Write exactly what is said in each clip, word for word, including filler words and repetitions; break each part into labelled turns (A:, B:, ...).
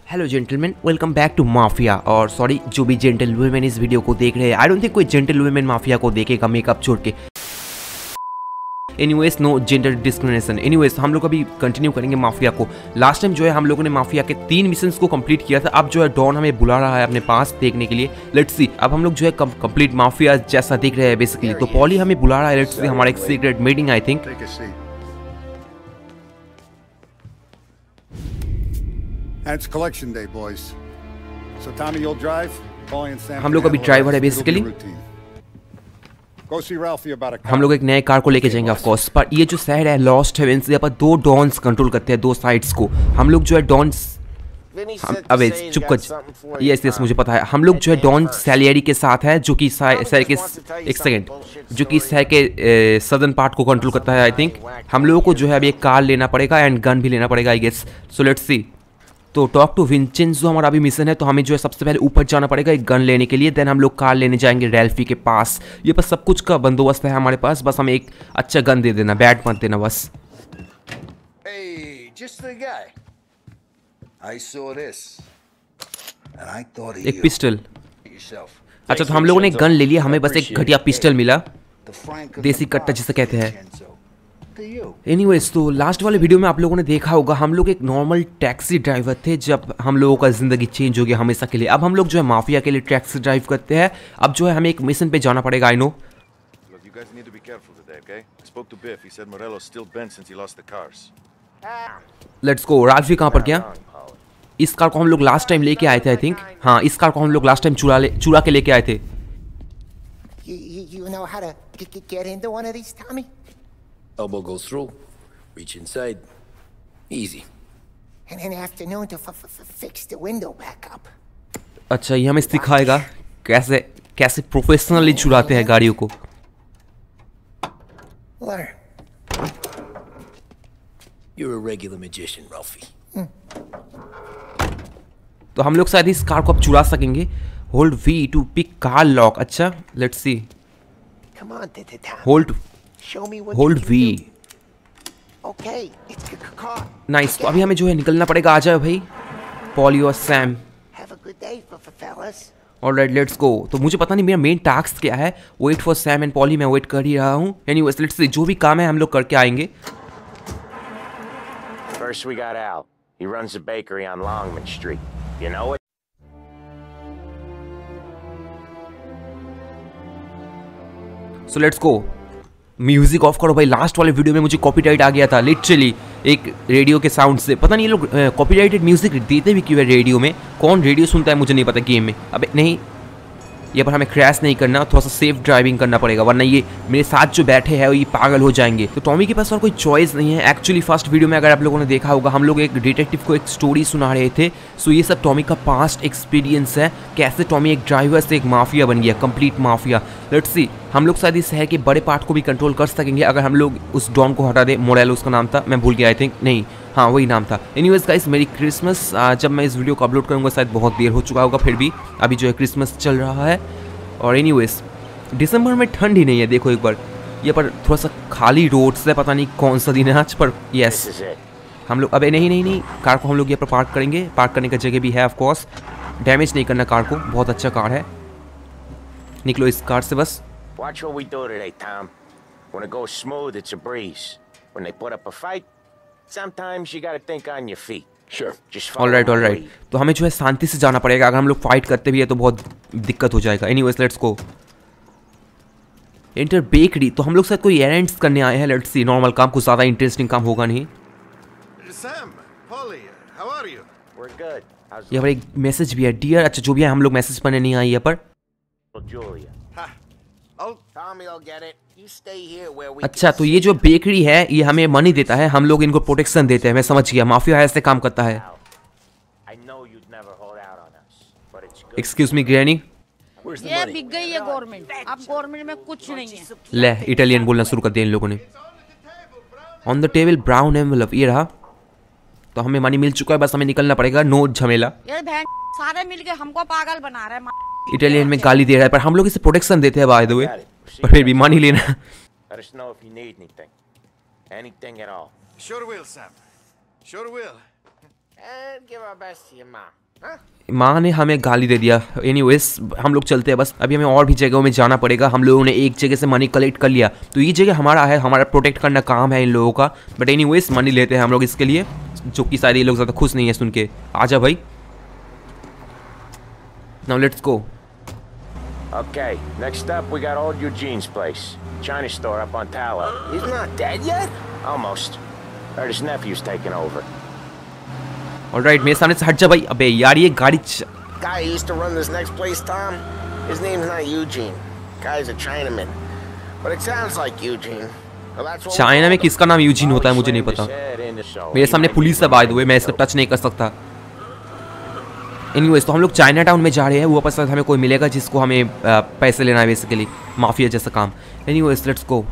A: Hello gentleman, welcome back to mafia. और sorry, जो भी जेंटल वुमेन इस वीडियो को देख रहे हैं, आई डोंट थिंक कोई जेंटल वुमेन माफिया को देखेगा मेकअप छोड़ के। Anyways, no gender discrimination. Anyways, हम लोग अभी कंटिन्यू करेंगे माफिया को। लास्ट टाइम जो है हम लोगों ने माफिया के तीन मिशंस को कंप्लीट किया था। अब जो है डॉन हमें बुला रहा है अपने पास देखने के लिए। लेट्स सी, अब हम लोग जो है कंप्लीट माफिया जैसा दिख रहे हैं बेसिकली। तो पॉली हमें बुला रहा है। लेट्स सी, हमारा एक secret meeting I think.
B: And it's collection day, boys. So Tommy, you'll drive. Paulie and Sam.
A: हम लोग अभी ड्राइवर है basically.
B: Go see Ralphie about a car.
A: हम लोग एक नए कार को लेके जाएंगे ऑफ कोर्स। पर ये जो शहर है लॉस्ट हेवन से, यहाँ पर दो डॉन्स कंट्रोल करते हैं, दो साइड्स को। हम लोग जो है डॉन्स, अबे चुप कर। यस यस मुझे पता है। हम लोग जो है डॉन सैलियरी के साथ है, जो कि शहर के एक सेकंड जो कि शहर के सदर्न पार्ट को कंट्रोल करता है आई थिंक। हम लोगों को जो है अभी एक कार लेना पड़ेगा एंड गन भी लेना पड़ेगा I guess. So let's see. तो टॉक टू विंचेंजो हमारा अभी मिशन है। तो हमें जो है सबसे पहले ऊपर जाना पड़ेगा एक गन लेने के लिए। देन हम लोग कार लेने जाएंगे रैल्फी के पास। ये बस सब कुछ का बंदोबस्त है हमारे पास। बस हमें एक अच्छा गन दे देना, बैड मत देना बस।
C: Hey, just the guy. I saw this, and I thought of
A: एक
C: you.
A: पिस्टल।
C: Yourself.
A: अच्छा, तो हम लोगों ने गन ले लिया। हमें बस एक घटिया पिस्टल मिला, देसी कट्टा जिसे कहते हैं। एनीवेज, तो लास्ट वाले वीडियो में आप लोगों ने देखा होगा हम लोग एक नॉर्मल टैक्सी ड्राइवर थे जब हम लोगों का जिंदगी चेंज हो गया हमेशा के लिए। अब हम लोग जो है माफिया के लिए टैक्सी ड्राइव करते हैं। अब जो है हमें एक मिशन पे जाना पड़ेगा। I know. Let's go. राल्फी कहाँ पर गया? इस कार को हम लोग लास्ट टाइम लेके आए थे आई थिंक। हाँ, इस कार को हम लोग लास्ट टाइम चुरा ले चुरा के लेके आए थे।
D: You, you, you know how to get, get into one of these, Tommy?
E: Elbow goes through, reach inside, easy.
D: And in the afternoon to f f fix the window back up.
A: अच्छा, ये हमें सिखाएगा कैसे कैसे professionally चुराते हैं गाड़ियों को।
D: Learn.
E: You're a regular magician, Ralphie.
A: तो हम लोग शायद इस कार को अब चुरा सकेंगे। Hold we to pick car lock. अच्छा, let's see.
D: Come on, Tommy.
A: Hold
D: Show me what
A: hold
D: you can
A: we.
D: do. Okay, it's a car.
A: Nice. तो अभी हमें जो है निकलना पड़ेगा। आ जाओ भाई, पॉली और Sam.
D: Have a good day, f fellas.
A: Alright, let's go. तो मुझे पता नहीं मेरा मेन टास्क क्या है। Wait for Sam and Paulie. मैं वेट कर ही रहा हूँ। एनीवेज, लेट्स सी, जो भी काम है हम लोग करके आएंगे।
F: First we got Al. He runs a bakery on Longman Street. You know it?
A: So let's go. Music off करो भाई। लास्ट वाले वीडियो में मुझे कॉपीराइट आ गया था लिटरली, एक रेडियो के साउंड से। पता नहीं ये लोग कॉपीराइटेड म्यूजिक देते भी क्यों है रेडियो में। कौन रेडियो सुनता है मुझे नहीं पता गेम में। अबे नहीं, ये पर हमें क्रैश नहीं करना, थोड़ा सा सेफ ड्राइविंग करना पड़ेगा, वरना ये मेरे साथ जो बैठे हैं ये पागल हो जाएंगे। तो टॉमी के पास और कोई चॉइस नहीं है। एक्चुअली फर्स्ट वीडियो में अगर आप लोगों ने देखा होगा हम लोग एक डिटेक्टिव को एक स्टोरी सुना रहे थे। सो ये सब टॉमी का पास्ट एक्सपीरियंस है, कैसे टॉमी एक ड्राइवर से एक माफिया बन गया, कंप्लीट माफिया। लेट्स सी, हम लोग शायद इस शहर के बड़े पार्ट को भी कंट्रोल कर सकेंगे अगर हम लोग उस डॉन को हटा दे। मोरेलो उसका नाम था, मैं भूल गया आई थिंक। नहीं, हाँ वही नाम था। एनीवेज गाइस, मेरी क्रिसमस जब मैं इस वीडियो को अपलोड करूँगा शायद बहुत देर हो चुका होगा, फिर भी अभी जो है क्रिसमस चल रहा है। और एनीवेज, दिसंबर में ठंड ही नहीं है। देखो एक बार, ये पर थोड़ा सा खाली रोड्स है, पता नहीं कौन सा दिन है आज। पर यस, हम लोग अबे नहीं नहीं नहीं कार को हम लोग यहाँ पर पार्क करेंगे। पार्क करने का जगह भी है ऑफ कोर्स। डैमेज नहीं करना कार को, बहुत अच्छा कार है। निकलो इस कार से बस।
F: Watch what we do today, Tom. When it goes smooth, it's a breeze. When they put up a fight, sometimes you gotta think on your feet.
E: Sure.
F: Just
A: all right all right. तो हमें जो है शांति से जाना पड़ेगा। अगर हम लोग फाइट करते भी है तो बहुत दिक्कत हो जाएगा। Anyways, let's go. Enter bakery. तो हम लोग शायद कोई एरेंड्स करने आए हैं। लेट्स सी, नॉर्मल काम, कुछ ज़्यादा इंटरेस्टिंग काम होगा नहीं।
C: Sam, Paulie, how are you?
F: We're good. How's
A: यहाँ पर एक मैसेज भी है, डियर। अच्छा, जो भी है हम लोग मैसेज पढ़ने नहीं आए यहाँ पर।
F: little Julia?
C: Ha. Oh,
D: Tommy will get it. You stay here where we
A: अच्छा, तो ये जो बेकरी है ये हमें मनी देता है, हम लोग इनको प्रोटेक्शन देते हैं। मैं समझ गया, माफिया ऐसे काम करता है।
F: I know you'd never hold out on us, but it's good.
A: Excuse me granny.
E: Where's the
G: ये
E: money?
G: बिक गई है गवर्नमेंट। अब गवर्नमेंट में कुछ नहीं है।
A: ले, इटालियन बोलना शुरू कर दिया इन लोगों ने। On the table brown envelope, ये रहा। तो हमें मनी मिल चुका है, बस हमें निकलना पड़ेगा। नो झमेला।
G: ये बहन सारे मिलके हमको पागल बना रहे हैं।
A: इटालियन में गाली दे रहा है, पर हम लोग इसे प्रोटेक्शन देते हैं बाय द वे। पर फिर भी मनी लेना।
F: Let us know if you need anything. Anything at all.
C: sure will, Sam. Sure will.
F: And give our best to your mom, huh?
A: माँ ने हमें गाली दे दिया। एनीवेज हम लोग चलते हैं बस, अभी हमें और भी जगहों में जाना पड़ेगा। हम लोगों ने एक जगह से मनी कलेक्ट कर लिया, तो ये जगह हमारा है, हमारा प्रोटेक्ट करना काम है इन लोगों का। बट एनीवेज मनी लेते हैं हम लोग इसके लिए, जो कि शायद ये लोग ज़्यादा खुश नहीं है सुन के। आजा भाई, now let's go.
F: Okay, next up we got old Eugene's place. China store up on Tallow.
E: He's not dead yet?
F: Almost. Heard his nephew's taking over.
A: Alright, मेरे सामने से हट जा भाई। अबे यार ये गाड़ी च...
E: Guy who used to run this next place, Tom? His name's not Eugene. Guy's a Chinaman. But it sounds like Eugene. Well, that's what
A: China में किसका नाम यूजीन होता है मुझे नहीं पता। मेरे सामने पुलिस है बाय द वे, मैं इसको टच नहीं कर सकता। एनीवेज तो हम लोग चाइना टाउन में जा रहे हैं, वो वापस हमें कोई मिलेगा जिसको हमें आ, पैसे लेना है, बेसिकली माफिया जैसा काम। Anyways let's go.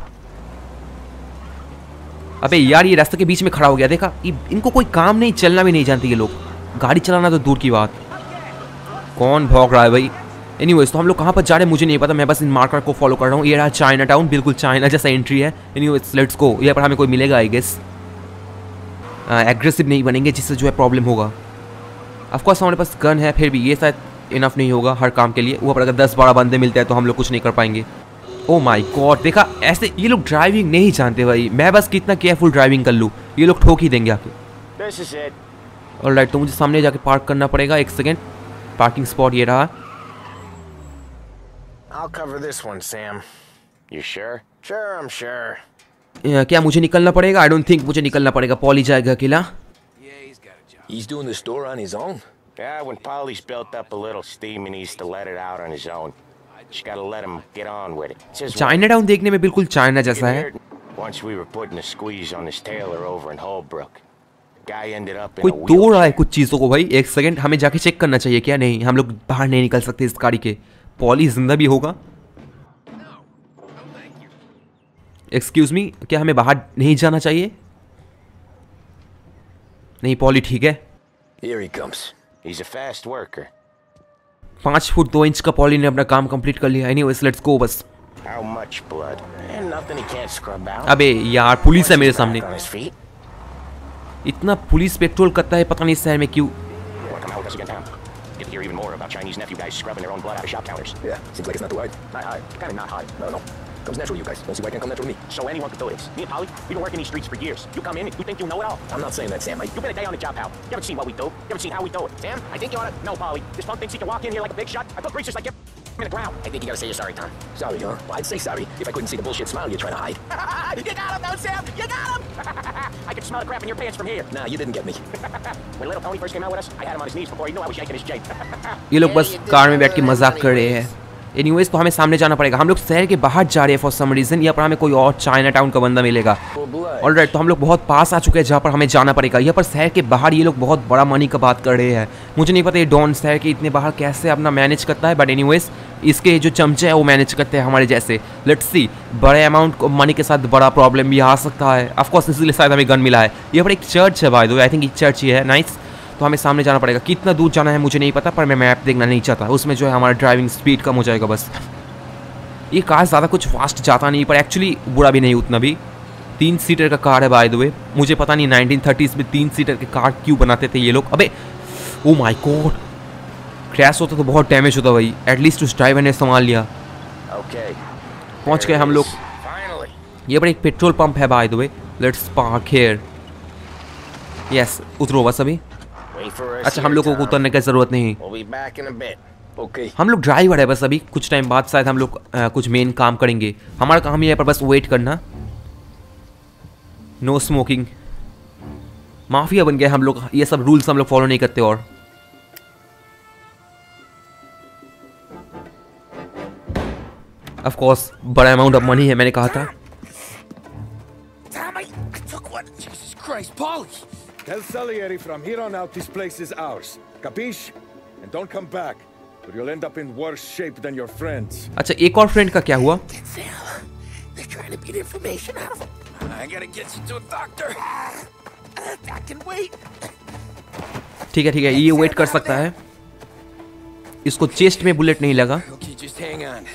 A: अबे यार ये रास्ते के बीच में खड़ा हो गया, देखा? इनको कोई काम नहीं, चलना भी नहीं जानती ये लोग, गाड़ी चलाना तो दूर की बात। कौन भौंक रहा है भाई? एनीवेज तो हम लोग कहाँ पर जा रहे हैं मुझे नहीं पता, मैं बस इन मार्कर को फॉलो कर रहा हूँ। ये रहा चाइना टाउन, बिल्कुल चाइना जैसा एंट्री है। Anyways let's go. यहाँ पर हमें कोई मिलेगा आई गेस। एग्रेसिव नहीं बनेंगे जिससे जो है प्रॉब्लम होगा। ऑफकोर्स हमारे पास गन है, फिर भी ये शायद इनफ नहीं होगा हर काम के लिए। वो पर अगर दस बारह बंदे मिलते हैं तो हम लोग कुछ नहीं कर पाएंगे। ओ माय गॉड, देखा ऐसे ये लोग ड्राइविंग नहीं जानते भाई। मैं बस कितना केयरफुल ड्राइविंग कर लूँ, ये लोग ठोक ही देंगे आके। ऑलराइट, तो मुझे सामने जाके पार्क करना पड़ेगा। एक सेकेंड, पार्किंग स्पॉट ये रहा।
E: I'll cover this one, Sam.
F: You sure?
E: Sure, I'm sure.
A: uh, क्या मुझे निकलना पड़ेगा? आई डोंट थिंक मुझे निकलना पड़ेगा। पॉली जाएगा अकेला।
E: He's doing the store on his own?
F: Yeah, when Polly's built up a little steam, he needs to let it out on his own. She gotta let him get on with it.
A: China town देखने में बिल्कुल China जैसा है।
F: Once we were putting a squeeze on this tailor over in Holbrook. Guy ended up in
A: कोई
F: a
A: तोड़ रहा है कुछ चीजों को भाई। एक सेकंड, हमें जाके चेक करना चाहिए क्या? नहीं, हम लोग बाहर नहीं निकल सकते इस गाड़ी के। पॉली जिंदा भी होगा? एक्सक्यूज मी, क्या हमें बाहर नहीं जाना चाहिए? नहीं, पॉली ठीक है।
E: Here he comes.
F: He's a fast worker.
A: पाँच फुट दो इंच का पॉली ने अपना काम कंप्लीट कर लिया। एनीवेज लेट्स गो बस।
F: How much blood? And nothing he can't scrub out.
A: अबे यार पुलिस है मेरे सामने।
F: On his feet.
A: इतना पुलिस पेट्रोल करता है पता नहीं शहर में क्यों।
F: Wanna come out with us again, Tom? Get to hear even more about Chinese nephew guys scrubbing their own blood out of shop counters.
E: Yeah, seems like it's not too hard.
F: Not hard. Kinda not hard.
E: No, no. Comes natural, you guys. Don't see why it can't come natural to me.
F: So anyone can do this. Me and Polly, we've been working these streets for years. You come in and you think you know it all.
E: I'm not saying that, Sam. I...
F: You've been a day on the job, pal. You haven't seen what we do. You haven't seen how we do it. Sam, I think you ought to... No, Polly. This punk thinks he can walk in here like a big shot. I put greasers like him in the ground.
E: I think you gotta say you're sorry, Tom. Sorry, huh? Well, I'd say sorry if I couldn't see the bullshit smile you're trying to hide.
F: You got him, though, Sam. You got him. I can smell the crap in your pants from here.
E: Nah, you didn't get me.
F: When little Tony first came out with us, I had him on his knees before he knew I was yanking his Jake.
A: ये लोग bus car में बैठ के मजाक कर रहे हैं। Anyways तो हमें सामने जाना पड़ेगा। हम लोग शहर के बाहर जा रहे हैं फॉर सम रीजन। यहाँ पर हमें कोई और चाइना टाउन का बंदा मिलेगा। ऑलराइट, तो हम लोग बहुत पास आ चुके हैं जहाँ पर हमें जाना पड़ेगा। यहाँ पर शहर के बाहर ये लोग बहुत बड़ा मनी का बात कर रहे हैं। मुझे नहीं पता ये डॉन शहर के इतने बाहर कैसे अपना मैनेज करता है, बट एनीवेज इसके जो चमचे हैं वो मैनेज करते हैं हमारे जैसे। लेट्स सी, बड़े अमाउंट मनी के साथ बड़ा प्रॉब्लम भी आ सकता है। ऑफकोर्स इसलिए शायद हमें गन मिला है। यहाँ पर एक चर्च है by the way, I think ये चर्च ही है। नाइस, तो हमें सामने जाना पड़ेगा। कितना दूर जाना है मुझे नहीं पता, पर मैं मैप देखना नहीं चाहता। उसमें जो है हमारा ड्राइविंग स्पीड कम हो जाएगा बस। ये कार ज़्यादा कुछ फास्ट जाता नहीं, पर एक्चुअली बुरा भी नहीं उतना भी। तीन सीटर का कार है बाय द वे। मुझे पता नहीं नाइनटीन थर्टीज़ में तीन सीटर के कार क्यों बनाते थे ये लोग। अबे ओ माय गॉड, क्रैश होता तो बहुत डैमेज होता भाई। एटलीस्ट उस ड्राइवर ने संभाल लिया।
F: Okay.
A: पहुंच गए हम लोग।
F: Finally.
A: ये पर एक पेट्रोल पंप है by the way. Let's park here. Yes, उतरो बस अभी।
F: Wait for us
A: अच्छा,
F: here,
A: हम लोगों को
F: Tom.
A: उतरने की ज़रूरत नहीं।
F: We'll be back in a bit.
E: Okay.
A: हम लोग ड्राइवर है बस। अभी कुछ टाइम बाद शायद हम लोग आ, कुछ मेन काम करेंगे। हमारा काम ये है पर बस वेट करना। No smoking. माफिया बन गए हम लोग, ये सब रूल्स हम लोग फॉलो नहीं करते। और ऑफ कोर्स बड़ा अमाउंट ऑफ मनी है, मैंने कहा था।
E: Tom, I, I took one. Jesus Christ, Polly.
H: Tell Salieri from here on out this place is ours. Capiche? And don't come back, or you'll end up in worse shape than your friends.
A: अच्छा, एक और friend का क्या हुआ?
E: They're trying to beat information out of him. I gotta get you to a doctor. I can wait.
A: ठीक है ठीक है, ये वेट कर सकता है। इसको चेस्ट में बुलेट नहीं लगा।
E: Okay, just hang on.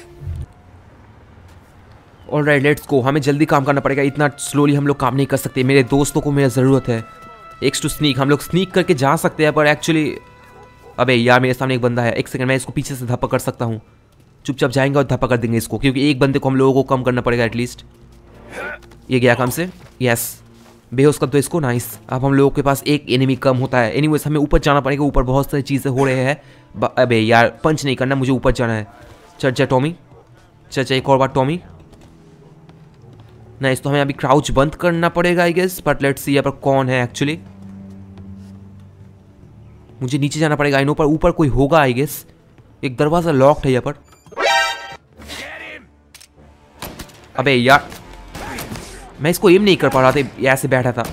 A: Alright, let's go. हमें जल्दी काम करना पड़ेगा, इतना स्लोली हम लोग काम नहीं कर सकते। मेरे दोस्तों को मेरी ज़रूरत है। एक्स टू स्नीक, हम लोग स्नीक करके जा सकते हैं पर एक्चुअली अबे यार मेरे सामने एक बंदा है। एक सेकंड, मैं इसको पीछे से धप्पा कर सकता हूँ। चुपचाप जाएंगे और धप्पा कर देंगे इसको, क्योंकि एक बंदे को हम लोगों को कम करना पड़ेगा एटलीस्ट। ये गया काम से, यस बेहोश कर दो इसको, नाइस। अब हम लोगों के पास एक एनिमी कम होता है। एनीवेज हमें ऊपर जाना पड़ेगा, ऊपर बहुत सारी चीज़ें हो रहे हैं। अबे यार पंच नहीं करना, मुझे ऊपर जाना है। चल चल टॉमी, चल चल एक और बार टॉमी, नाइस। तो हमें अभी क्राउच बंद करना पड़ेगा I guess, but let's see यहाँ पर कौन है एक्चुअली। मुझे नीचे जाना पड़ेगा आई नो, पर ऊपर कोई होगा आई गेस। एक दरवाजा लॉक्ड है यहाँ पर। अबे यार मैं इसको एम नहीं कर पा रहा था, ऐसे बैठा था।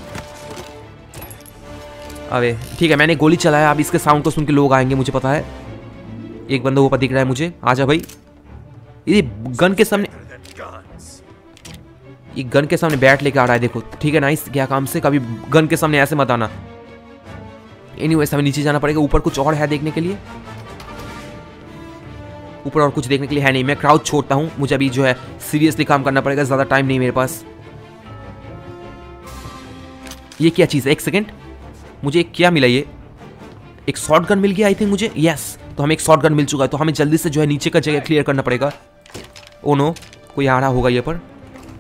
A: अबे ठीक है, मैंने गोली चलाया। अब इसके साउंड को सुन के लोग आएंगे, मुझे पता है। एक बंदा ऊपर दिख रहा है मुझे, आजा भाई। ये गन के सामने, ये गन के सामने बैट लेके आ रहा है, देखो। ठीक है नाइस, क्या काम से, कभी गन के सामने ऐसे मत आना। एनीवेज हमें नीचे जाना पड़ेगा। ऊपर कुछ और है देखने के लिए? ऊपर और कुछ देखने के लिए है नहीं। मैं क्राउच छोड़ता हूँ, मुझे अभी जो है सीरियसली काम करना पड़ेगा, ज्यादा टाइम नहीं मेरे पास। ये क्या चीज़ है? एक सेकेंड, मुझे क्या मिला? ये एक शॉर्ट गन मिल गया आई थिंक मुझे, यस। तो हमें एक शॉर्ट गन मिल चुका है, तो हमें जल्दी से जो है नीचे का जगह क्लियर करना पड़ेगा। ओ नो, कोई आ रहा होगा ये पर?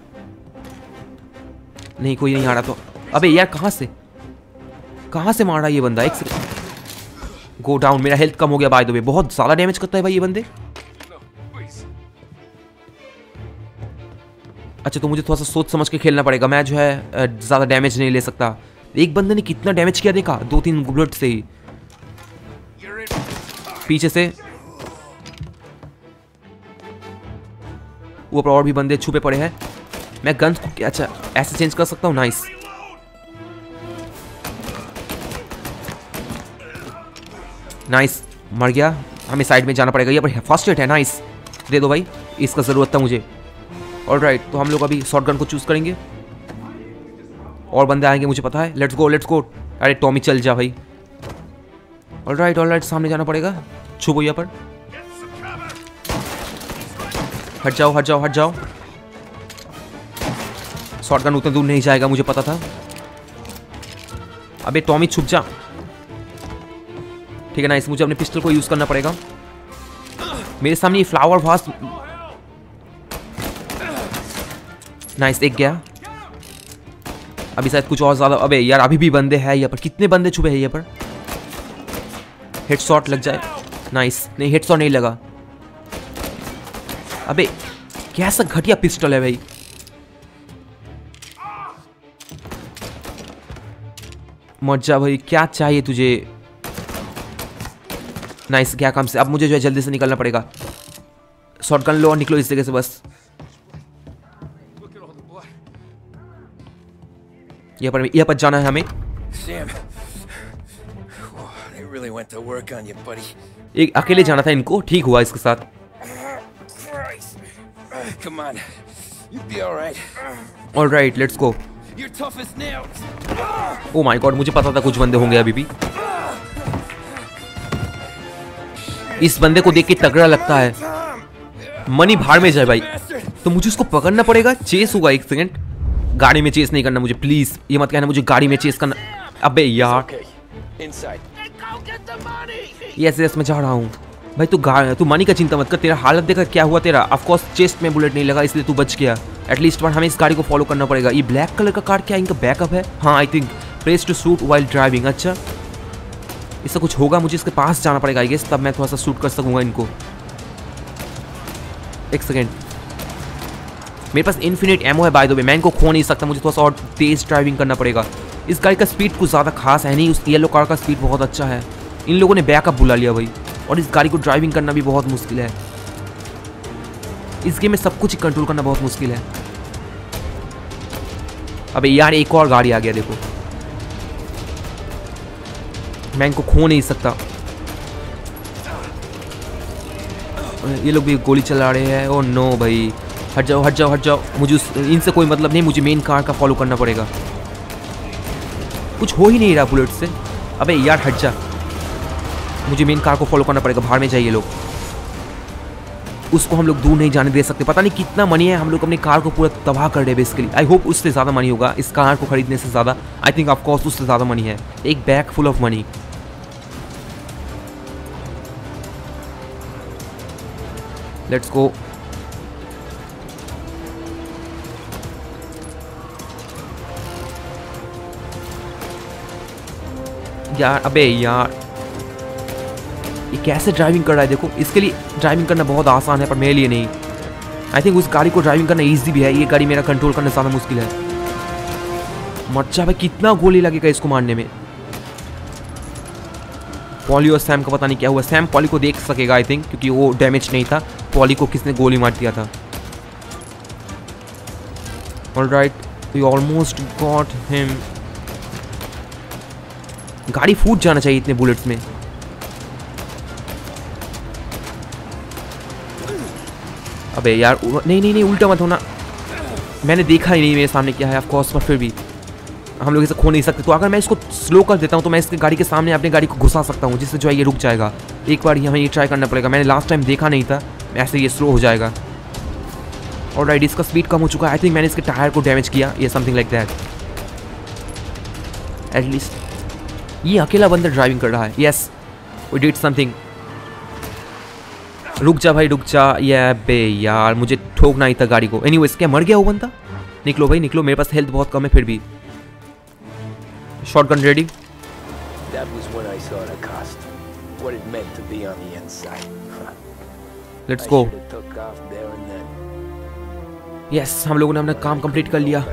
A: नहीं, कोई नहीं आ रहा। तो अबे यार कहाँ से कहाँ से मार रहा है ये बंदा? एक सेकेंड, गो डाउन। मेरा हेल्थ कम हो गया बाय द वे, बहुत ज्यादा डैमेज करता है भाई ये बंदे। अच्छा, तो मुझे थोड़ा सा सोच समझ के खेलना पड़ेगा। मैं जो है ज्यादा डैमेज नहीं ले सकता। एक बंदे ने कितना डैमेज किया देखा, दो तीन बुलेट से ही। पीछे से ऊपर और भी बंदे छुपे पड़े हैं। मैं गन्स को अच्छा ऐसे चेंज कर सकता हूँ, नाइस। नाइस, मर गया। हमें साइड में जाना पड़ेगा। ये पर फर्स्ट एड है, नाइस। दे दो भाई, इसका जरूरत था मुझे। ऑलराइट, तो हम लोग अभी शॉटगन को चूज करेंगे। और बंदे आएंगे मुझे पता है। Let's go let's go. अरे टॉमी चल जा भाई। ऑलराइट ऑलराइट, सामने जाना पड़ेगा। छुपो यहाँ पर, हट जाओ हट जाओ हट जाओ। शॉटगन उतने दूर नहीं जाएगा, मुझे पता था। अबे टॉमी छुप जा। ठीक है नाइस, मुझे अपने पिस्टल को यूज करना पड़ेगा। मेरे सामने ये फ्लावर वास, नाइस, एक गया। अभी शायद कुछ और ज्यादा। अबे यार अभी भी बंदे हैं यहाँ पर। कितने बंदे छुपे हैं यहाँ पर? हेडशॉट लग जाए, नाइस। नहीं, हेडशॉट नहीं लगा। अबे कैसा घटिया पिस्टल है भाई। मर जा भाई, क्या चाहिए तुझे? नाइस, क्या काम से। अब मुझे जो है जल्दी से निकलना पड़ेगा। शॉटगन लो और निकलो इस जगह से बस। यहाँ पर यहाँ पर जाना है हमें।
I: Sam, they really went to work on you, buddy.
A: एक अकेले जाना था इनको, ठीक हुआ इसके साथ।
I: Christ. Come on, you'll be all right.
A: All right, let's go.
I: You're tough as nails.
A: Oh my God, मुझे पता था कुछ बंदे होंगे अभी भी। इस बंदे को देख के तगड़ा लगता है। मनी भाड़ में जाए भाई। तो मुझे उसको पकड़ना पड़ेगा। चेस होगा, एक सेकंड। गाड़ी में चेस नहीं करना मुझे प्लीज। ये मत कहना मुझे गाड़ी में चेस करना। अबे यार, यस यस मैं जा रहा हूँ भाई। तू तू मनी का चिंता मत कर। तेरा हालत देखा क्या हुआ तेरा। ऑफ कोर्स चेस्ट में बुलेट नहीं लगा, इसलिए तू बच गया। एटलीस्ट वन हमें इस गाड़ी को फॉलो करना पड़ेगा। ये ब्लैक कलर का कार क्या इनका बैकअप है? हाँ I think press to shoot while driving. अच्छा, इससे कुछ होगा, मुझे इसके पास जाना पड़ेगा आई गेस, तब मैं थोड़ा सा शूट कर सकूंगा इनको। एक सेकेंड, मेरे पास इन्फिनिट एमो है बाय द वे। मैं इनको खो नहीं सकता, मुझे थोड़ा सा और तेज ड्राइविंग करना पड़ेगा। इस गाड़ी का स्पीड कुछ ज़्यादा खास है नहीं, उस येलो कार का स्पीड बहुत अच्छा है। इन लोगों ने बैकअप बुला लिया भाई, और इस गाड़ी को ड्राइविंग करना भी बहुत मुश्किल है। इस गेम में सब कुछ कंट्रोल करना बहुत मुश्किल है। अबे यार एक और गाड़ी आ गया देखो। मैं इनको खो नहीं सकता। ये लोग भी गोली चला रहे हैं। ओ नो भाई, हट जाओ हट जाओ हट जाओ। मुझे उस इनसे कोई मतलब नहीं, मुझे मेन कार का फॉलो करना पड़ेगा। कुछ हो ही नहीं रहा बुलेट से। अबे यार हट जा, मुझे मेन कार को फॉलो करना पड़ेगा। बाहर में जाइए लोग। उसको हम लोग दूर नहीं जाने दे सकते। पता नहीं कितना मनी है, हम लोग अपनी कार को पूरा तबाह कर रहे हैं बेसिकली। आई होप उससे ज़्यादा मनी होगा इस कार को खरीदने से ज़्यादा। आई थिंक ऑफ कोर्स उससे ज़्यादा मनी है, एक bag full of money. Let's go. यार अबे यार ये कैसे ड्राइविंग कर रहा है देखो। इसके लिए ड्राइविंग करना बहुत आसान है पर मेरे लिए नहीं। आई थिंक उस गाड़ी को ड्राइविंग करना इजी भी है, ये गाड़ी मेरा कंट्रोल करना ज़्यादा मुश्किल है। मर्चा भाई कितना गोली लगेगा इसको मारने में। पॉली और सैम का पता नहीं क्या हुआ। सैम पॉली को देख सकेगा आई थिंक, क्योंकि वो डैमेज नहीं था। पॉली को किसने गोली मार दिया था। Alright, we almost got him. गाड़ी फूट जाना चाहिए इतने बुलेट्स में। अबे यार नहीं नहीं नहीं उल्टा मत होना। मैंने देखा ही नहीं मेरे सामने क्या है ऑफ कोर्स, पर फिर भी हम लोग इसे खो नहीं सकते। तो अगर मैं इसको स्लो कर देता हूँ तो मैं इसकी गाड़ी के सामने अपनी गाड़ी को घुसा सकता हूँ, जिससे जो है ये रुक जाएगा। एक बार हमें ये ट्राई करना पड़ेगा। मैंने लास्ट टाइम देखा नहीं था, ऐसे ये स्लो हो जाएगा। ऑलराइट, इसका स्पीड कम हो चुका है। आई थिंक मैंने इसके टायर को डैमेज किया या समथिंग लाइक दैट। एटलीस्ट ये अकेला बंदा ड्राइविंग कर रहा है। Yes we did something. रुक जा भाई रुक जा। ये बे यार मुझे ठोकना ही था गाड़ी को। एनीवेज क्या मर गया वो बंदा? निकलो भाई निकलो, मेरे पास हेल्थ बहुत कम है फिर भी। Shotgun ready. Let's go. Yes हम लोगों ने अपना काम कंप्लीट कर लिया,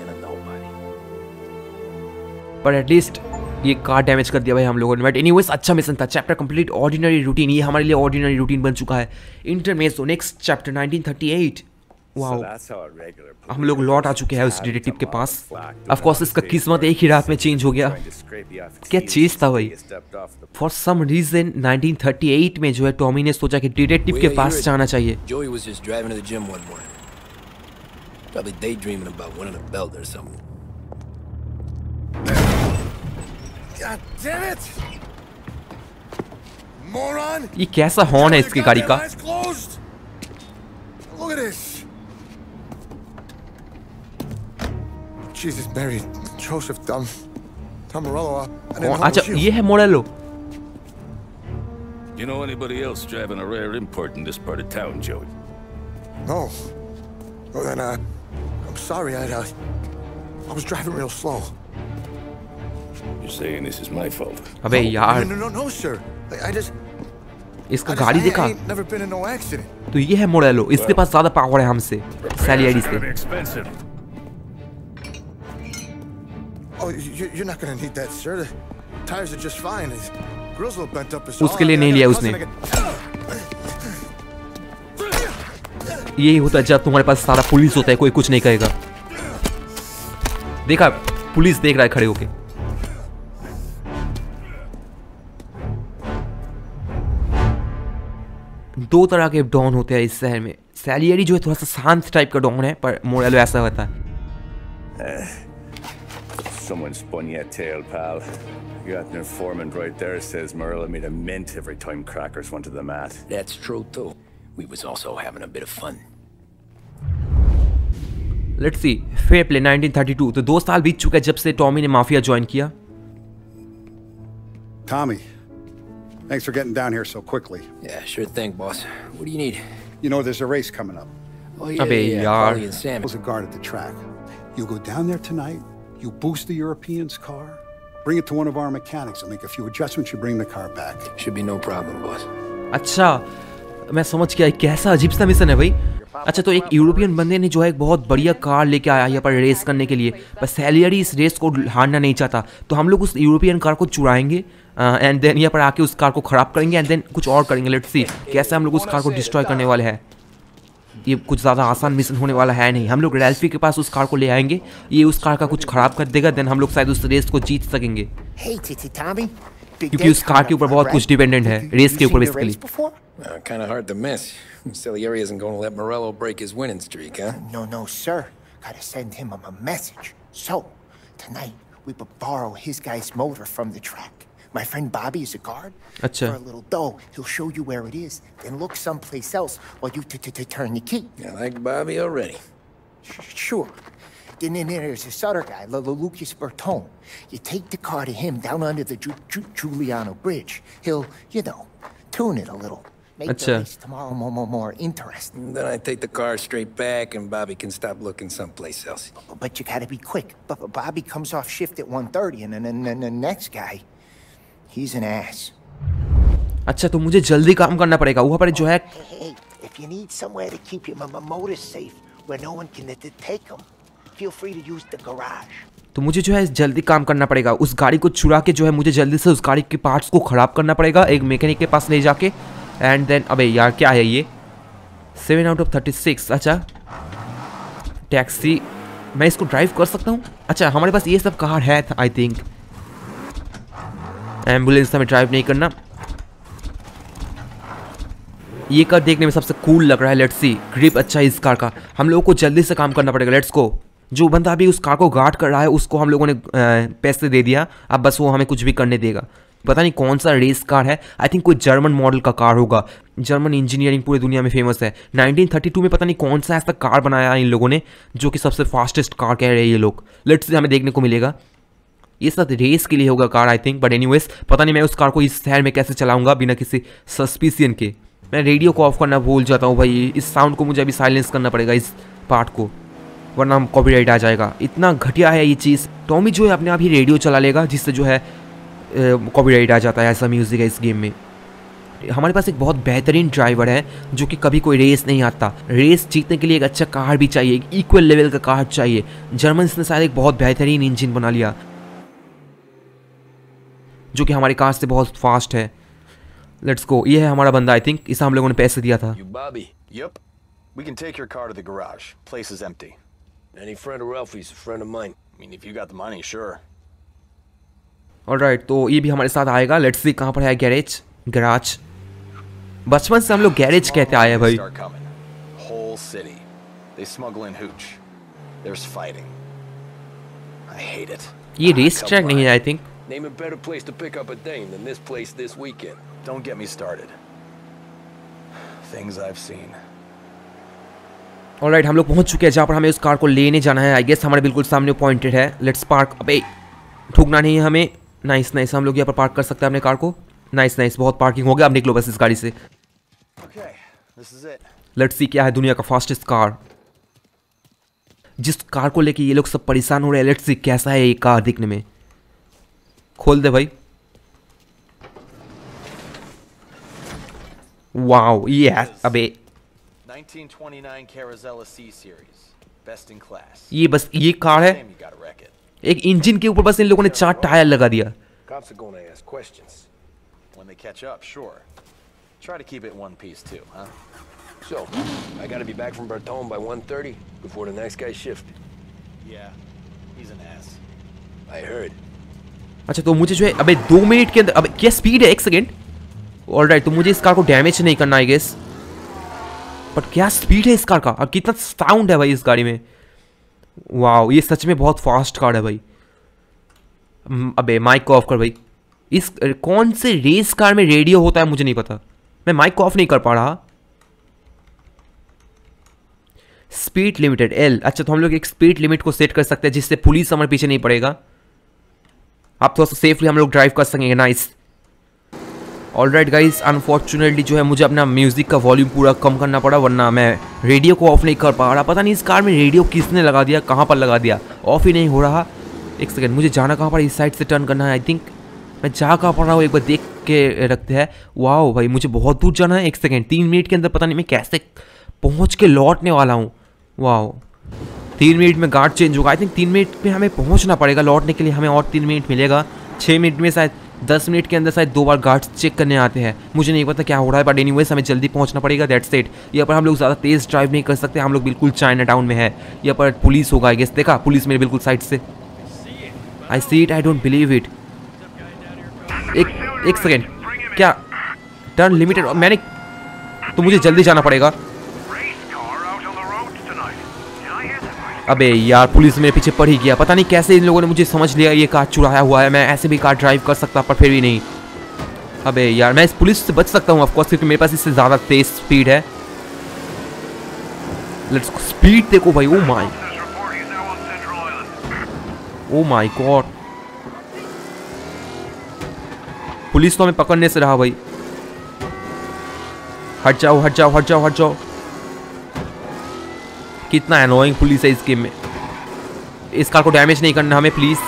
A: पर एटलीस्ट ये कार डैमेज कर दिया भाई हम लोगों ने। बट एनीवेज अच्छा मिशन था। Chapter complete. ऑर्डिनरी रूटीन, ये हमारे लिए ऑर्डिनरी रूटीन बन चुका है। Intermezzo next chapter nineteen thirty eight. Wow, हम लोग लौट आ चुके हैं उस डिटेक्टिव के पास। ऑफ कोर्स इसका किस्मत एक ही रात में चेंज हो गया। क्या चीज था भाई। For some reason nineteen thirty eight में जो है टॉमी ने सोचा कि डिटेक्टिव के पास जाना चाहिए।
H: God damn it! Moron!
A: ये कैसा हॉर्न है इसकी गाड़ी का?
H: Look at this. Jesus, Mary, Joseph, Tom, Tom Morello.
A: अच्छा ये है मोरेलो।
J: You know anybody else driving a rare import in this part of town, Joey?
H: No. Well then, uh, I'm sorry. I, uh, I was driving real slow.
J: You're saying this is my fault?
A: अबे यार
H: no, no, no, sir. I just
A: इसका गाड़ी देखा?
H: Never been in no accident.
A: तो ये है मोरेलो, इसके पास ज्यादा पावर है हमसे सैलियरी से।
H: Oh, you're not gonna need that, sir. The tires are just fine. His grills a little bent up.
A: उसके लिए नहीं लिया उसने। यही होता है जब तुम्हारे पास सारा पुलिस होता है, कोई कुछ नहीं कहेगा। देखा पुलिस देख रहा है खड़े होके। दो तरह के डॉन होते हैं इस शहर में। सैलियरी जो है थोड़ा सा शांत टाइप का डॉन है, पर मोरेलो ऐसा होता है।
J: Someone spun your tail, pal. You got an informant right there says Morello made a mint every time crackers went to the mat.
I: That's true too. We was also having a bit of fun.
A: Let's see. Fair play nineteen thirty-two. तो दो साल बीत चुके हैं जब से Tommy ने mafia join किया।
B: Tommy, thanks for getting down here so quickly.
I: Yeah, sure thing, boss. What do you need?
B: You know there's a race coming up.
I: Oh yeah,
A: Abey
I: yeah,
A: yaar.
I: Paulie and Sam.
B: There's a guard at the track. You go down there tonight. You boost the European's car, bring it to one of our mechanics. I'll make a few adjustments. You bring the car back.
I: Should be no problem, boss.
A: अच्छा, मैं समझ गया कैसा अजीब सा mission है भाई। अच्छा तो एक यूरोपियन बंदे ने जो है एक बहुत बढ़िया कार लेके आया यहाँ पर रेस करने के लिए, पर सैलियरी इस रेस को हारना नहीं चाहता। तो हम लोग उस यूरोपियन कार को चुराएंगे एंड देन यहाँ पर आके उस कार को खराब करेंगे एंड देन कुछ और करेंगे। लेट्स सी कैसे हम लोग उस कार को डिस्ट्रॉय करने वाले हैं। ये कुछ ज़्यादा आसान मिशन होने वाला है नहीं। हम लोग रैल्फी के पास उस कार को ले आएंगे, ये उस कार का कुछ खराब कर देगा, देन हम लोग शायद उस रेस को जीत सकेंगे।
D: Hey, Tommy.
A: क्योंकि उस कार के ऊपर बहुत कुछ डिपेंडेंट है, रेस के ऊपर basically.
I: Uh, kind of hard to miss. Salieri isn't going to let Morello break his winning streak, huh?
D: No, no, sir. Gotta send him a message. So, tonight, we will borrow his guy's motor from the track. My friend Bobby is a guard.
A: अच्छा.
D: For a little dough, he'll show you where it is, then look someplace else while you turn the key.
I: I like Bobby already.
D: Sure. Then there's this other guy, Lucas Bertone. You take the car to him down under the Ju Ju Giuliano Bridge. He'll, you know, tune it a little. Make the race tomorrow more, more, more interesting.
I: Then I take the car straight back and Bobby can stop looking someplace else.
D: But you gotta be quick. But Bobby comes off shift at one thirty and then the, the next guy, he's an ass.
A: अच्छा तो मुझे जल्दी काम करना पड़ेगा वहाँ पर जो है.
D: Hey, if you need somewhere to keep your motor safe where no one can take them, feel free to use the garage.
A: तो मुझे जो है जल्दी काम करना पड़ेगा. उस गाड़ी को चुरा के जो है मुझे जल्दी से उस गाड़ी के पार्ट्स को खराब करना पड़ेगा एक मैकेनिक के पास ले जाके. एंड देन अबे यार क्या है ये seven out of thirty six. अच्छा टैक्सी मैं इसको ड्राइव कर सकता हूँ. अच्छा हमारे पास ये सब कार है आई थिंक. एम्बुलेंस हमें ड्राइव नहीं करना. ये कार देखने में सबसे कूल लग रहा है. लेट्स सी ग्रिप अच्छा है इस कार का. हम लोगों को जल्दी से काम करना पड़ेगा. Let's go. जो बंदा अभी उस कार को गार्ड कर रहा है उसको हम लोगों ने पैसे दे दिया. अब बस वो हमें कुछ भी करने देगा. पता नहीं कौन सा रेस कार है. आई थिंक कोई जर्मन मॉडल का कार होगा. जर्मन इंजीनियरिंग पूरी दुनिया में फेमस है. नाइनटीन थर्टी टू में पता नहीं कौन सा ऐसा कार बनाया इन लोगों ने जो कि सबसे फास्टेस्ट कार कह रहे हैं ये लोग. लेट्स से हमें देखने को मिलेगा. ये सब रेस के लिए होगा car I think. But anyways पता नहीं मैं उस कार को इस शहर में कैसे चलाऊंगा बिना किसी सस्पिशियन के. मैं रेडियो को ऑफ करना भूल जाता हूँ भाई. इस साउंड को मुझे अभी साइलेंस करना पड़ेगा इस पार्ट को वरना हम कॉपीराइट आ जाएगा. इतना घटिया है ये चीज़. टॉमी जो है अपने आप ही रेडियो चला लेगा जिससे जो है कॉपीराइट आ जाता है. ऐसा म्यूज़िक है इस गेम में. हमारे पास एक बहुत बेहतरीन ड्राइवर है जो कि कभी कोई रेस नहीं आता. रेस जीतने के लिए एक अच्छा कार भी चाहिए. एक इक्वल लेवल का कार चाहिए. जर्मन्स ने शायद एक बहुत बेहतरीन इंजन बना लिया जो कि हमारी कार से बहुत फास्ट है. Let's go. ये है हमारा बंदा आई थिंक. इसे हम लोगों ने पैसे दिया था.
K: Yep. We can take your car to the garage. Place is empty.
I: Any friend of Ralphie's, a friend of mine.
K: I mean, if you got the money, sure.
A: Alright, तो ये भी हमारे साथ आएगा. लेट्स सी कहाँ पर है garage. Garage. बचपन से हम लोग गैरेज कहते आए हैं भाई.
K: Whole city. They smuggle in hooch. There's fighting. I hate it.
A: ये रेस ट्रैक नहीं है I think.
I: Name a better place to pick up a dame than this place this weekend.
K: Don't get me started. Things I've seen.
A: Alright हम लोग पहुंच चुके हैं जहाँ पर हमें उस कार को लेने जाना है. आई गेस हमारे बिल्कुल सामने पॉइंटेड है. Let's park. अबे ठुकना नहीं है हमें. Nice nice. हम लोग यहाँ पर पार्क कर सकते हैं अपने कार को. Nice nice. बहुत पार्किंग हो गया. अब निकलो बस इस गाड़ी से. लेट्स सी क्या है दुनिया का फास्टेस्ट कार. जिस कार को लेके ये लोग सब परेशान हो रहे हैं. लेट्स सी कैसा है ये कार दिखने में. खोल दे भाई. वाओ ये है. अबे
K: nineteen twenty-nine Carazella C series, best in class.
A: ये बस ये कार है. एक इंजन के ऊपर बस इन लोगों ने चार टायर लगा दिया.
I: Cops are going to ask questions.
K: When they catch up, sure. Try to keep it one piece too, huh?
I: So, I got to be back from Bertone by one thirty before the next guy's shift.
K: Yeah, he's an ass.
I: I heard.
A: अच्छा तो मुझे जो है अबे दो minute के अंदर. अबे क्या स्पीड है. एक सेकेंड. ऑलराइट तो मुझे इस कार को डैमेज नहीं करना आई गेस. बट क्या स्पीड है इस कार का और कितना साउंड है भाई इस गाड़ी में. वाओ ये सच में बहुत फास्ट कार है भाई. अबे माइक को ऑफ कर भाई. इस कौन से रेस कार में रेडियो होता है मुझे नहीं पता. मैं माइक को ऑफ नहीं कर पा रहा. Speed limited L. अच्छा तो हम लोग एक स्पीड लिमिट को सेट कर सकते हैं जिससे पुलिस हमारे पीछे नहीं पड़ेगा. आप थोड़ा सा सेफली हम लोग ड्राइव कर सकेंगे. नाइस. ऑलराइट गाइस अनफॉर्चुनेटली जो है मुझे अपना म्यूजिक का वॉल्यूम पूरा कम करना पड़ा वरना मैं रेडियो को ऑफ नहीं कर पा रहा. पता नहीं इस कार में रेडियो किसने लगा दिया. कहाँ पर लगा दिया. ऑफ ही नहीं हो रहा. एक सेकंड. मुझे जाना कहाँ पर. इस साइड से टर्न करना है आई थिंक. मैं जा कहाँ पड़ रहा हूँ एक बार देख के रखते हैं. वाओ भाई मुझे बहुत दूर जाना है. एक सेकेंड. तीन मिनट के अंदर पता नहीं मैं कैसे पहुँच के लौटने वाला हूँ. वाओ तीन मिनट में गार्ड चेंज होगा. आई थिंक तीन मिनट में हमें पहुँचना पड़ेगा. लौटने के लिए हमें और तीन मिनट मिलेगा. छः मिनट में शायद दस मिनट के अंदर शायद दो बार गार्ड्स चेक करने आते हैं. मुझे नहीं पता क्या हो रहा है बट एनीवेज हमें जल्दी पहुंचना पड़ेगा. That's it. यहाँ पर हम लोग ज़्यादा तेज़ ड्राइव नहीं कर सकते. हम लोग बिल्कुल चाइना टाउन में है. यहाँ पर पुलिस होगा आई गेस. देखा पुलिस मेरे बिल्कुल साइड से. I see it. I don't believe it. एक एक सेकेंड. क्या टर्न लिमिटेड. मैंने तो मुझे जल्दी जाना पड़ेगा. अबे यार पुलिस मेरे पीछे पड़ ही गया। पता नहीं कैसे इन लोगों ने मुझे समझ लिया ये कार चुराया हुआ है। मैं ऐसे भी कार ड्राइव कर सकता पर फिर भी नहीं। अबे यार मैं इस पुलिस से बच सकता हूँ ऑफकोर्स, क्योंकि मेरे पास इससे ज़्यादा तेज स्पीड है। लेट्स स्पीड देखो भाई। Oh my oh my god, police तो हमें पकड़ने से रहा भाई। हट जाओ हट जाओ हट जाओ हट जाओ। कितना एनोइंग पुलिस है इस गेम में। इस कार को डैमेज नहीं करना हमें प्लीज।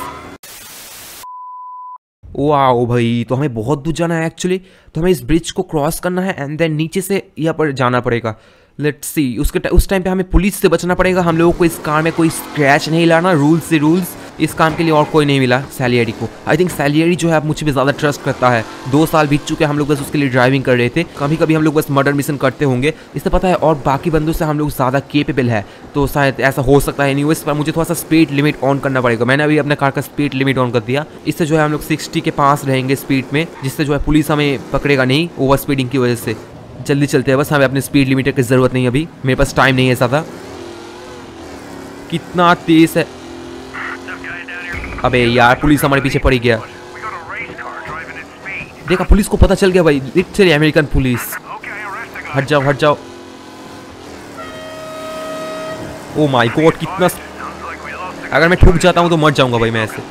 A: वाओ भाई, तो हमें बहुत दूर जाना है एक्चुअली। तो हमें इस ब्रिज को क्रॉस करना है एंड देन नीचे से यहाँ पर जाना पड़ेगा। लेट्स सी, उसके उस टाइम पे हमें पुलिस से बचना पड़ेगा। हम लोगों को इस कार में कोई स्क्रैच नहीं लाना, रूल्स से रूल्स। इस काम के लिए और कोई नहीं मिला सैलियरी को। आई थिंक सैलियरी जो है अब मुझे भी ज़्यादा ट्रस्ट करता है। दो साल बीत चुके हैं, हम लोग बस उसके लिए ड्राइविंग कर रहे थे। कभी कभी हम लोग बस मर्डर मिशन करते होंगे, इससे पता है। और बाकी बंदों से हम लोग ज़्यादा केपेबल है, तो शायद ऐसा हो सकता है। एनीवेज पर मुझे थोड़ा सा स्पीड लिमिट ऑन करना पड़ेगा। मैंने अभी अपने कार का स्पीड लिमिट ऑन कर दिया। इससे जो है हम लोग सिक्सटी के पास रहेंगे स्पीड में, जिससे जो है पुलिस हमें पकड़ेगा नहीं ओवर स्पीडिंग की वजह से। जल्दी चलते हैं बस, हमें अपने स्पीड लिमिटर की ज़रूरत नहीं। अभी मेरे पास टाइम नहीं है ज़्यादा। कितना तेज है। अबे यार पुलिस हमारे पीछे पड़ गया। देखा, पुलिस को पता चल गया भाई। Literally American police. हट जाओ हट जाओ। ओ माय गॉड, कितना। अगर मैं ठुक जाता हूं तो मर जाऊंगा भाई मैं ऐसे।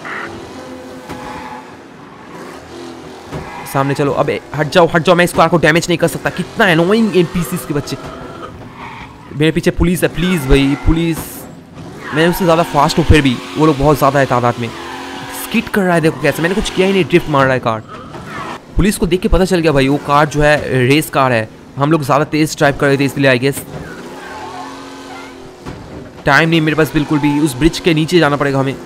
A: सामने चलो। अबे हट जाओ हट जाओ, मैं इस कार को डैमेज नहीं कर सकता। कितना एनोइंग एनपीसीज के बच्चे। मेरे पीछे पुलिस है, प्लीज भाई पुलिस। मैं उससे ज़्यादा फास्ट हूँ फिर भी वो लोग बहुत ज़्यादा है तादाद में। स्किट कर रहा है, देखो कैसे। मैंने कुछ किया ही नहीं, ड्रिफ्ट मार रहा है कार। पुलिस को देख के पता चल गया भाई वो कार जो है रेस कार है। हम लोग ज़्यादा तेज ड्राइव कर रहे थे इसलिए आई गेस। टाइम नहीं मेरे पास बिल्कुल भी। उस ब्रिज के नीचे जाना पड़ेगा हमें।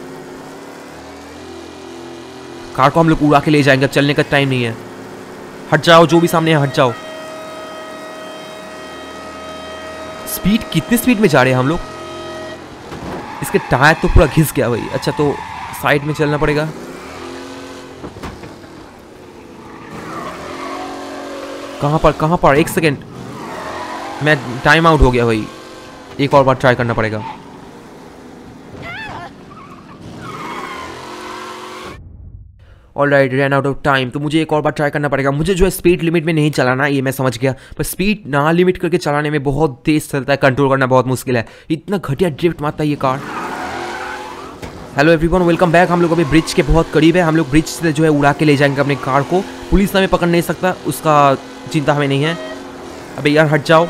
A: कार को हम लोग उड़ा के ले जाएंगे, अब चलने का टाइम नहीं है। हट जाओ, जो भी सामने है हट जाओ। स्पीड, कितनी स्पीड में जा रहे हैं हम लोग। इसके टायर तो पूरा घिस गया भाई। अच्छा तो साइड में चलना पड़ेगा। कहां पर कहां पर एक सेकेंड, मैं टाइम आउट हो गया भाई। एक और बार ट्राई करना पड़ेगा। Alright, run out of time. तो मुझे एक और बार ट्राई करना पड़ेगा। मुझे जो है स्पीड लिमिट में नहीं चलाना, ये मैं समझ गया। पर स्पीड ना लिमिट करके चलाने में बहुत तेज चलता है, कंट्रोल करना बहुत मुश्किल है। इतना घटिया ड्रिफ्ट मारता है ये car. Hello everyone, welcome back. हम लोग अभी ब्रिज के बहुत करीब है। हम लोग ब्रिज से जो है उड़ा के ले जाएंगे अपने कार को। पुलिस हमें पकड़ नहीं सकता, उसका चिंता हमें नहीं है। अबे यार हट जाओ।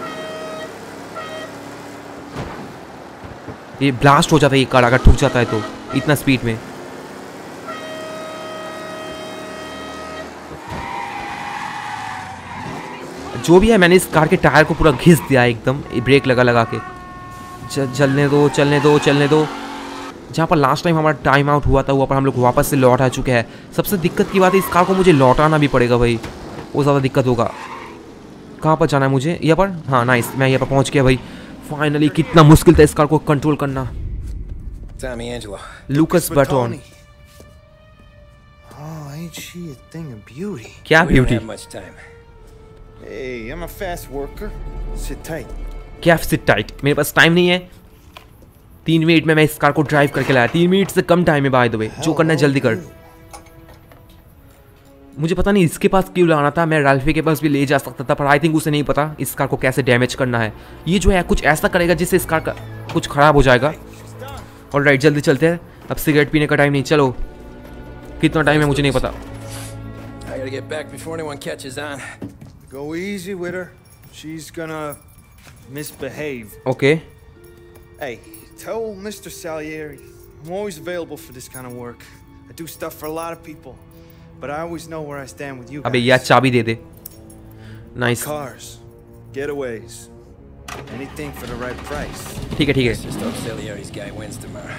A: ये ब्लास्ट हो जाता है ये कार अगर ठुक जाता है तो, इतना स्पीड में। जो भी है, मैंने इस कार के टायर को पूरा घिस दिया एकदम, ब्रेक लगा लगा के। चलने दो चलने दो चलने दो। जहाँ पर लास्ट टाइम हमारा टाइम आउट हुआ था वहाँ पर हम लोग वापस से लौट आ चुके हैं। सबसे दिक्कत की बात है, इस कार को मुझे लौटाना भी पड़ेगा भाई, वो ज़्यादा दिक्कत होगा। कहाँ पर जाना है मुझे, यहाँ पर। हाँ नाइस, मैं यहाँ पर पहुँच गया भाई फाइनली। कितना मुश्किल था इस कार को कंट्रोल करना। Lucas Burton. क्या beauty.
L: Hey, I'm a fast worker. Sit tight.
A: क्या सिट टाइट, मेरे पास टाइम नहीं है। तीन मिनट में मैं इस कार को ड्राइव करके लाया। तीन मिनट से कम टाइम है बाय द वे। जो करना है जल्दी कर। मुझे पता नहीं इसके पास क्यों लाना था, मैं राल्फी के पास भी ले जा सकता था, पर आई थिंक उसे नहीं पता इस कार को कैसे डैमेज करना है। ये जो है कुछ ऐसा करेगा जिससे इस कार का कुछ खराब हो जाएगा। और राइट, जल्दी चलते हैं, अब सिगरेट पीने का टाइम नहीं। चलो, कितना टाइम है मुझे नहीं पता।
L: Go easy with her. She's gonna misbehave.
A: Okay.
L: Hey, tell Mister Salieri I'm always available for this kind of work. I do stuff for a lot of people, but I always know where I stand with you guys.
A: अबे यार चाबी दे दे। Nice.
L: Cars, getaways, anything for the right price.
A: ठीक है ठीक है।
I: Just hope Salieri's guy wins tomorrow.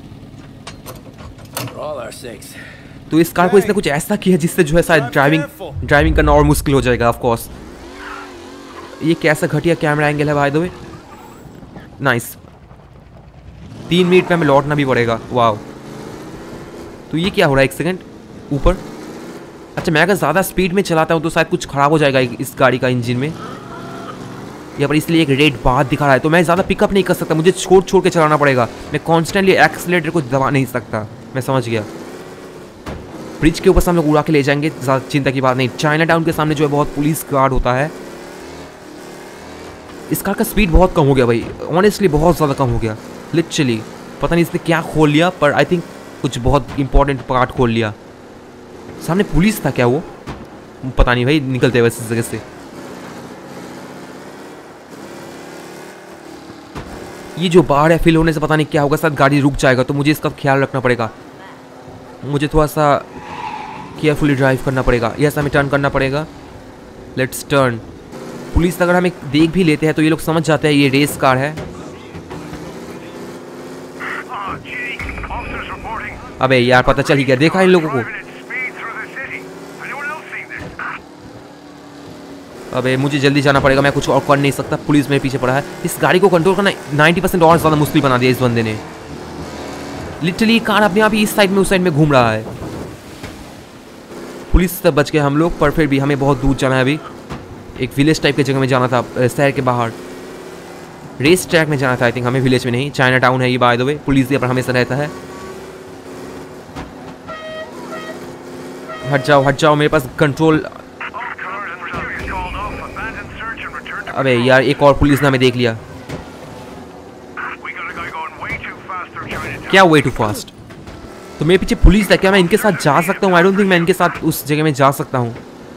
I: For all our sakes.
A: तो इस car को इसने कुछ ऐसा किया जिससे जो है शायद ड्राइविंग ड्राइविंग करना और मुश्किल हो जाएगा ऑफ कोर्स। ये कैसा घटिया कैमरा एंगल है बाय द वे। नाइस। तीन मिनट में हमें लौटना भी पड़ेगा। वाओ, तो ये क्या हो रहा है, एक सेकंड ऊपर। अच्छा, मैं अगर ज़्यादा स्पीड में चलाता हूँ तो शायद कुछ ख़राब हो जाएगा इस गाड़ी का इंजन में। यहाँ पर इसलिए एक रेड बात दिखा रहा है, तो मैं ज़्यादा पिकअप नहीं कर सकता, मुझे छोड़ छोड़ के चलाना पड़ेगा। मैं कॉन्स्टेंटली एक्सीलरेटर को दबा नहीं सकता। मैं समझ गया। ब्रिज के ऊपर से हम लोग उड़ा के ले जाएंगे, ज़्यादा चिंता की बात नहीं। चाइना टाउन के सामने जो है बहुत पुलिस गार्ड होता है। इस कार का स्पीड बहुत कम हो गया भाई, ऑनेस्टली बहुत ज़्यादा कम हो गया लिटरली। पता नहीं इसने क्या खोल लिया, पर आई थिंक कुछ बहुत इंपॉर्टेंट पार्ट खोल लिया। सामने पुलिस था क्या वो, पता नहीं भाई। निकलते हैं वैसे इस जगह से। ये जो बाढ़ है फिल होने से पता नहीं क्या होगा, शायद गाड़ी रुक जाएगा, तो मुझे इसका ख्याल रखना पड़ेगा। मुझे थोड़ा सा केयरफुली ड्राइव करना पड़ेगा। यस, हमें टर्न करना पड़ेगा। Let's turn. पुलिस अगर हमें देख भी लेते हैं तो ये लोग समझ जाते हैं ये रेस कार है। अबे यार पता चल ही गया, देखा इन लोगों को। अबे मुझे जल्दी जाना पड़ेगा, मैं कुछ और कर नहीं सकता, पुलिस मेरे पीछे पड़ा है। इस गाड़ी को कंट्रोल करना नाइन्टी परसेंट और ज़्यादा मुश्किल बना दिया इस बंदे ने। लिटरली कार अपने आप ही इस साइड में उस साइड में घूम रहा है। पुलिस से बच गए हम लोग, पर फिर भी हमें बहुत दूर जाना है अभी। एक विलेज टाइप की जगह में जाना था, शहर के बाहर। रेस ट्रैक में जाना था आई थिंक, हमें विलेज में नहीं। चाइना टाउन है ये बाय द वे, पुलिस यहाँ पर हमेशा रहता है। हट जाओ हट जाओ, मेरे पास कंट्रोल। अबे यार एक और पुलिस ने हमें देख लिया। क्या वे टू फास्ट? तो मेरे पीछे पुलिस है, क्या मैं इनके साथ जा सकता हूँ? आई डोंट थिंक मैं इनके साथ उस जगह में जा सकता हूँ।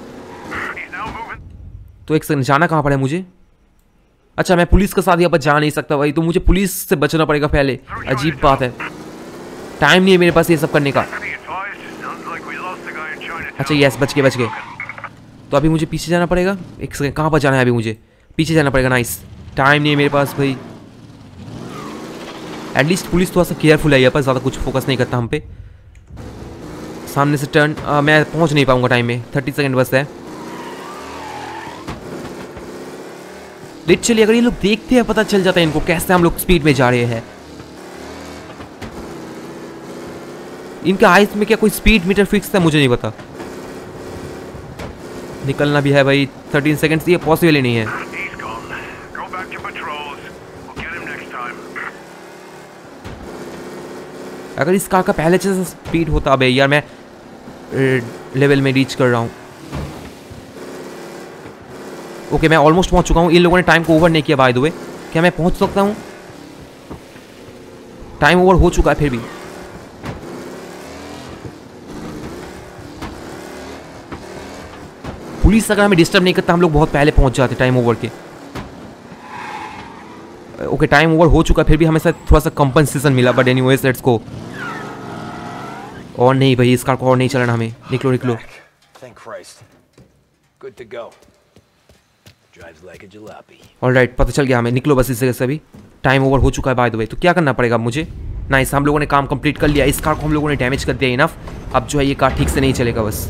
A: तो एक सेकंड, जाना कहाँ पर है मुझे? अच्छा मैं पुलिस के साथ यहाँ पर जा नहीं सकता भाई, तो मुझे पुलिस से बचना पड़ेगा पहले। अजीब बात है, टाइम नहीं है मेरे पास ये सब करने का। अच्छा यस, बच गए बच गए। तो अभी मुझे पीछे जाना पड़ेगा। एक सेकंड, कहाँ पर जाना है अभी मुझे? पीछे जाना पड़ेगा। नाइस, टाइम नहीं है मेरे पास भाई। एटलीस्ट पुलिस थोड़ा सा केयरफुल है यहाँ पर, ज़्यादा कुछ फोकस नहीं करता हम पे। सामने से टर्न, आ, मैं पहुँच नहीं पाऊँगा टाइम में। थर्टी सेकेंड बस है। लिटरली अगर ये लोग देखते हैं पता चल जाता है इनको कैसे हम लोग स्पीड में जा रहे हैं। इनके आइस में क्या कोई स्पीड मीटर फिक्स है? मुझे नहीं पता। निकलना भी है भाई, थर्टीन सेकेंड्स, ये पॉसिबल ही नहीं है। अगर इस कार का पहले से स्पीड होता। अबे यार मैं लेवल में रीच कर रहा हूँ। ओके मैं ऑलमोस्ट पहुंच चुका हूँ। इन लोगों ने टाइम को ओवर नहीं किया बाय द वे। क्या मैं पहुंच सकता हूँ? टाइम ओवर हो चुका है फिर भी। पुलिस अगर हमें डिस्टर्ब नहीं करता हम लोग बहुत पहले पहुंच जाते टाइम ओवर के। ओके टाइम ओवर हो चुका है, फिर भी हमें शायद थोड़ा सा कंपनसेशन मिला, बट एनीवेज लेट्स गो। और नहीं भाई इस कार को और नहीं चलाना हमें। निकलो निकलो। ऑलराइट, पता चल गया हमें। निकलो बस इस जगह से, अभी टाइम ओवर हो चुका है बाय द वे। तो क्या करना पड़ेगा मुझे? नाइस, हम लोगों ने काम कंप्लीट कर लिया। इस कार को हम लोगों ने डैमेज कर दिया इनफ। अब जो है ये कार ठीक से नहीं चलेगा बस।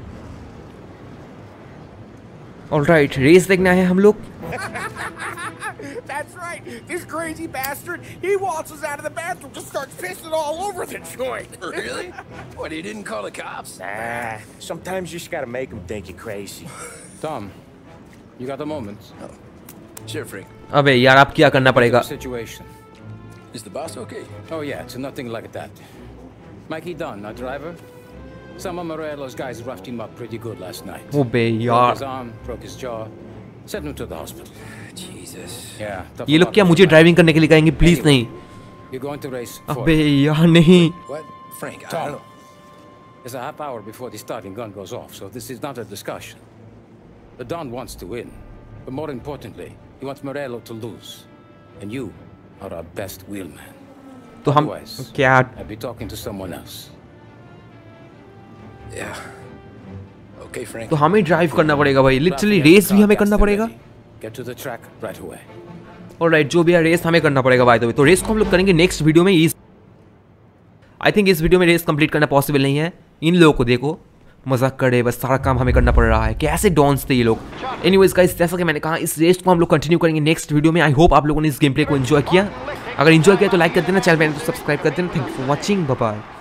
A: ऑलराइट, रेस देखना है हम लोग।
M: That's right. This crazy bastard, he waltzes out of the bathroom, just starts pissing all over the joint.
I: Really? What, he didn't call the cops?
F: Nah, sometimes you just gotta make them think you're crazy.
N: Tom, you got a moment?
I: Oh. Sure, Frank.
A: अबे यार आप क्या करना पड़ेगा?
N: Situation.
I: Is the boss okay?
N: Oh yeah, it's nothing like that. Mikey Dunn, our driver. Some of Morello's guys roughed him up pretty good last night.
A: अबे
N: Broke
A: यार।
N: his arm, broke his jaw. Sent him to the hospital.
I: Jesus.
N: Yeah.
A: ये लोग क्या मुझे driving करने के लिए कहेंगे? प्लीज नहीं।
N: You're going to race.
A: अबे यार नहीं।
I: What? Frank, I
N: Tom,
I: don't know.
N: there's a half hour before the starting gun goes off, so this is not a discussion. The Don wants to win, but more importantly, he wants Morello to lose, and you are our best wheelman.
A: तो हम क्या?
N: I'll be talking to someone else.
I: Yeah. Okay, Frank.
A: तो हमें drive करना पड़ेगा भाई। Literally race भी हमें करना पड़ेगा।
N: Get to the track right away.
A: Alright, जो भी है रेस हमें करना पड़ेगा बाय द वे। तो रेस को हम लोग करेंगे नेक्स्ट वीडियो में। इस आई थिंक इस वीडियो में रेस कंप्लीट करना पॉसिबल नहीं है। इन लोगों को देखो, मजाक करे, बस सारा काम हमें करना पड़ रहा है। कैसे डॉन्स थे ये लोग। एनीवेज गाइस, जैसा कि मैंने कहा इस रेस को हम लोग कंटिन्यू करेंगे नेक्स्ट वीडियो में। आई होप आप लोगों ने इस गेम प्ले को एंजॉय किया। अगर एंजॉय किया तो लाइक कर देना, चैनल पे तो सब्सक्राइब कर देना। Thank you for watching, bye bye.